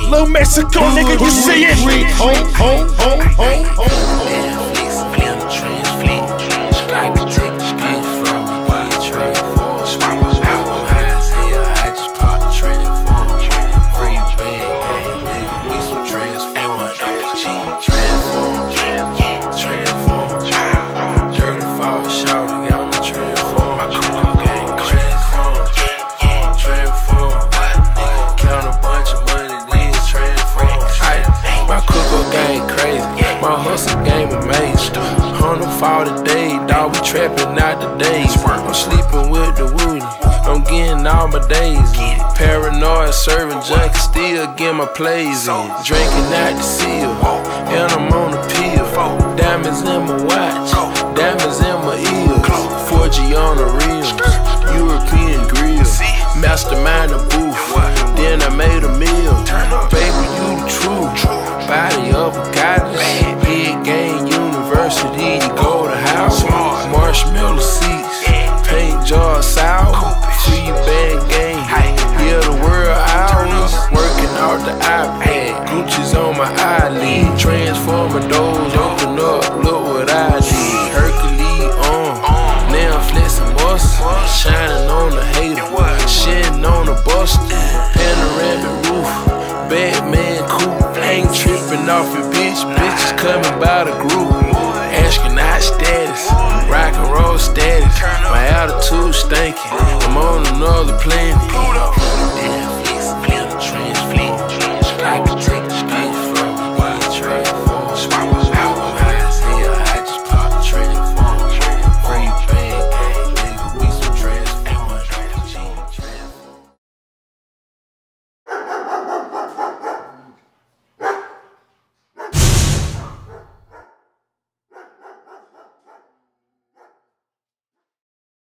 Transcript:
Little Mexico, nigga, you see it? My hustle game amazing. 140 days, dog, we trapping out the days. I'm sleeping with the woody, I'm getting all my days in. Paranoid, serving junk, still get my plays in. Drinking out the seal, and I'm on the pill. Diamonds in my watch, diamonds in my ears. 4G on the rims, European grills. Mastermind the booth, then I made a meal. Baby, you the truth, body of a goddess. Big game university, you go to house. Marshmallow seats, paint jar sour. Free band game, yeah, the world hours. Working out the iPad, Gucci's on my eyelid. Transformer doors, open up, look what I did. Hercules on, now I'm flexing muscle. Shining on the hater, shitting on the buster. Panoramic roof, Batman coupe. Ain't tripping off your bitch, bitches coming by the group. Astronaut status, rock and roll status. My attitude stinking, I'm on another planet.